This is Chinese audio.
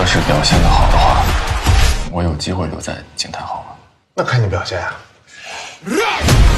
是表现得好的话，我有机会留在景泰好吗？ 那看你表现啊。